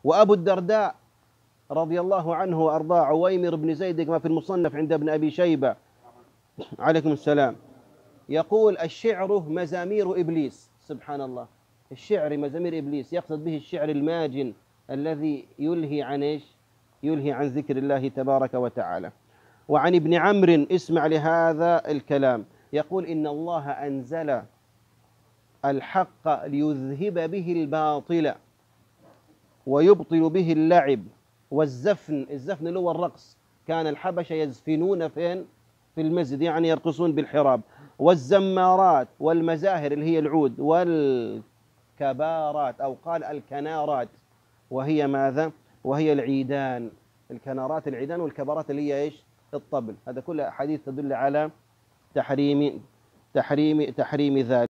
وأبو الدرداء رضي الله عنه وأرضاه عويمر بن زيد كما في المصنف عند ابن أبي شيبة عليكم السلام يقول: الشعر مزامير إبليس. سبحان الله، الشعر مزامير إبليس، يقصد به الشعر الماجن الذي يلهي عن إيش؟ يلهي عن ذكر الله تبارك وتعالى. وعن ابن عمرو اسمع لهذا الكلام، يقول: إن الله أنزل الحق ليذهب به الباطل ويبطل به اللعب والزفن. الزفن اللي هو الرقص، كان الحبشة يزفنون فين؟ في المسجد، يعني يرقصون بالحراب. والزمارات والمزاهر اللي هي العود، والكبارات أو قال الكنارات، وهي ماذا؟ وهي العيدان. الكنارات العيدان، والكبارات اللي هي إيش؟ الطبل. هذا كله أحاديث تدل على تحريم ذلك.